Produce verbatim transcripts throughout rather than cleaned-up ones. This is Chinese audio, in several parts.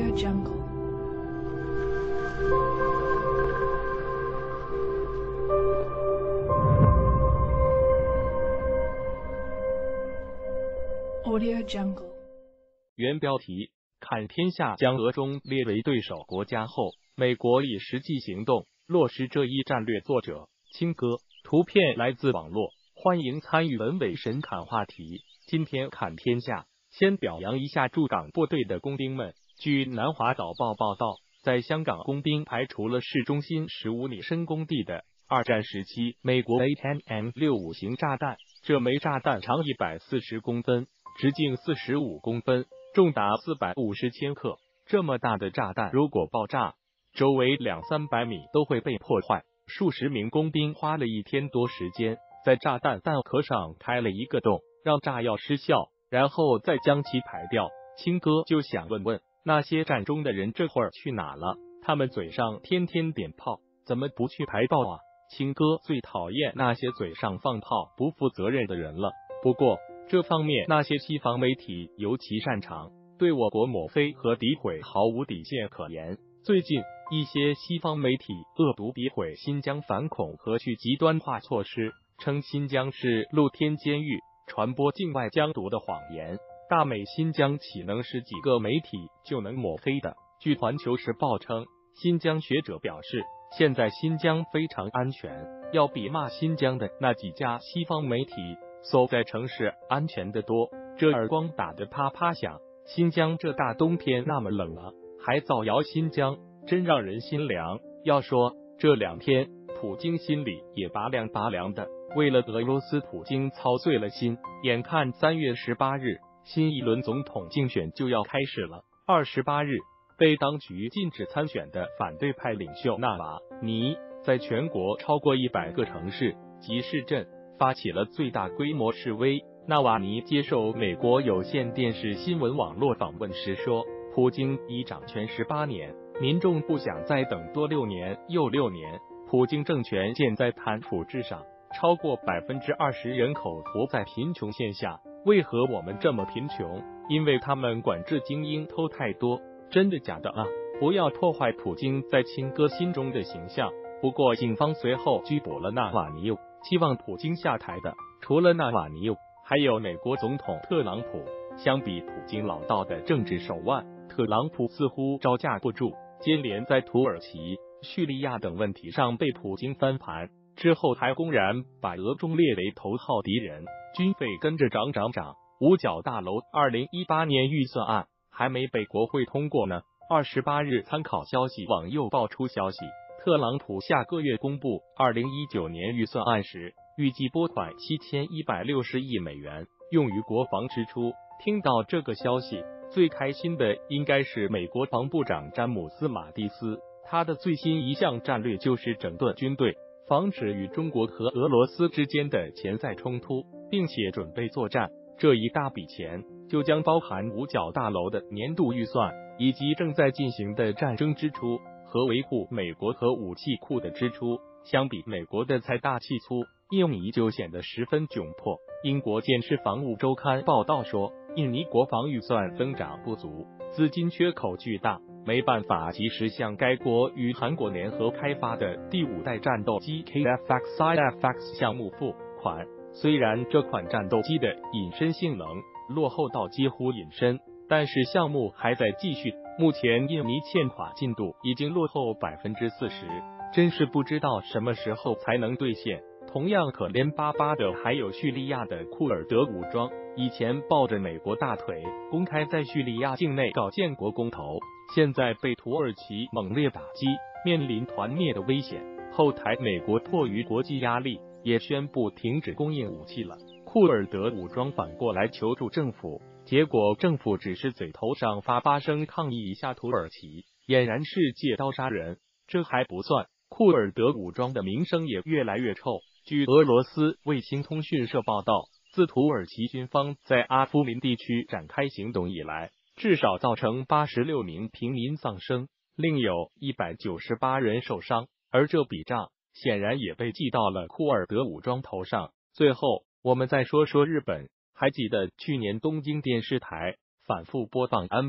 Audio Jungle. Audio Jungle. 原标题：看天下将俄中列为对手国家后，美国以实际行动落实这一战略。作者：青哥，图片来自网络，欢迎参与文尾神侃话题。今天看天下，先表扬一下驻港部队的工兵们。据南华早报报道，在香港工兵排除了市中心十五里深工地的二战时期美国 A 十 M 六五 型炸弹，这枚炸弹长一百四十公分，直径四十五公分，重达四百五十千克。这么大的炸弹如果爆炸，周围两三百米都会被破坏。数十名工兵花了一天多时间，在炸弹弹壳上开了一个洞，让炸药失效，然后再将其排掉。青哥就想问问那些战中的人这会儿去哪了？他们嘴上天天点炮，怎么不去排爆啊？青哥最讨厌那些嘴上放炮不负责任的人了。不过这方面那些西方媒体尤其擅长，对我国抹黑和诋毁毫无底线可言。最近一些西方媒体恶毒诋毁新疆反恐和去极端化措施，称新疆是露天监狱，传播境外疆独的谎言。大美新疆岂能是几个媒体就能抹黑的？据环球时报称，新疆学者表示，现在新疆非常安全，要比骂新疆的那几家西方媒体所在城市安全得多。这耳光打得啪啪响，新疆这大冬天那么冷了，还造谣新疆，真让人心凉。要说这两天普京心里也拔凉拔凉的，为了俄罗斯，普京操碎了心。眼看三月十八日新一轮总统竞选就要开始了。二十八日，被当局禁止参选的反对派领袖纳瓦尼在全国超过一百个城市及市镇发起了最大规模示威。纳瓦尼接受美国有线电视新闻网络访问时说，普京已掌权十八年，民众不想再等多六年又六年。普京政权建在贪腐之上，超过百分之二十人口活在贫穷线下。为何我们这么贫穷？因为他们管制精英偷太多。真的假的啊？不要破坏普京在青哥心中的形象。不过警方随后拘捕了纳瓦尼，期望普京下台的除了纳瓦尼，还有美国总统特朗普。相比普京老道的政治手腕，特朗普似乎招架不住，接连在土耳其、叙利亚等问题上被普京翻盘，之后还公然把俄中列为头号敌人，军费跟着涨涨涨。五角大楼二零一八年预算案还没被国会通过呢。二十八日，参考消息网又爆出消息，特朗普下个月公布二零一九年预算案时，预计拨款七千一百六十亿美元用于国防支出。听到这个消息，最开心的应该是美国防部长詹姆斯·马蒂斯，他的最新一项战略就是整顿军队，防止与中国和俄罗斯之间的潜在冲突，并且准备作战。这一大笔钱就将包含五角大楼的年度预算，以及正在进行的战争支出和维护美国核武器库的支出。相比美国的财大气粗，印尼就显得十分窘迫。英国《剑士防务周刊》报道说，印尼国防预算增长不足，资金缺口巨大，没办法及时向该国与韩国联合开发的第五代战斗机 K F X I F X 项目付款。虽然这款战斗机的隐身性能落后到几乎隐身，但是项目还在继续。目前印尼欠款进度已经落后百分之四十，真是不知道什么时候才能兑现。同样可怜巴巴的还有叙利亚的库尔德武装，以前抱着美国大腿，公开在叙利亚境内搞建国公投，现在被土耳其猛烈打击，面临团灭的危险。后台美国迫于国际压力，也宣布停止供应武器了。库尔德武装反过来求助政府，结果政府只是嘴头上发发声抗议一下土耳其，俨然是借刀杀人。这还不算，库尔德武装的名声也越来越臭。据俄罗斯卫星通讯社报道，自土耳其军方在阿夫林地区展开行动以来，至少造成八十六名平民丧生，另有一百九十八人受伤，而这笔账显然也被记到了库尔德武装头上。最后，我们再说说日本。还记得去年东京电视台反复播放安倍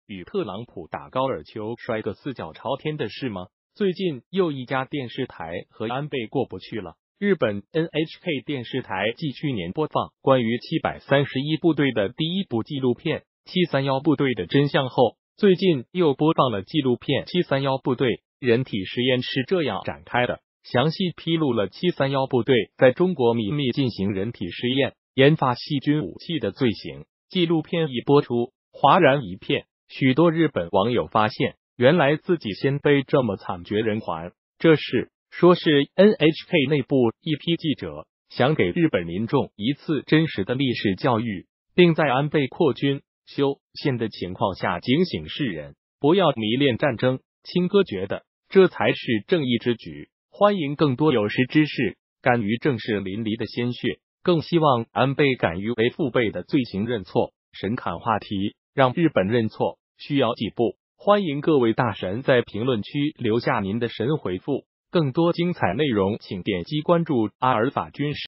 与特朗普打高尔夫摔个四脚朝天的事吗？最近又一家电视台和安倍过不去了。日本 N H K 电视台继去年播放关于七百三十一部队的第一部纪录片《七三一部队的真相》后，最近又播放了纪录片《七三一部队人体实验是这样展开的》，详细披露了七三一部队在中国秘密进行人体实验、研发细菌武器的罪行。纪录片一播出，哗然一片，许多日本网友发现，原来自己先辈这么惨绝人寰。这是说是 N H K 内部一批记者想给日本民众一次真实的历史教育，并在安倍扩军修宪的情况下警醒世人，不要迷恋战争。青哥觉得这才是正义之举，欢迎更多有识之士敢于正视淋漓的鲜血，更希望安倍敢于为父辈的罪行认错。神侃话题，让日本认错需要几步？欢迎各位大神在评论区留下您的神回复。更多精彩内容请点击关注阿尔法军事。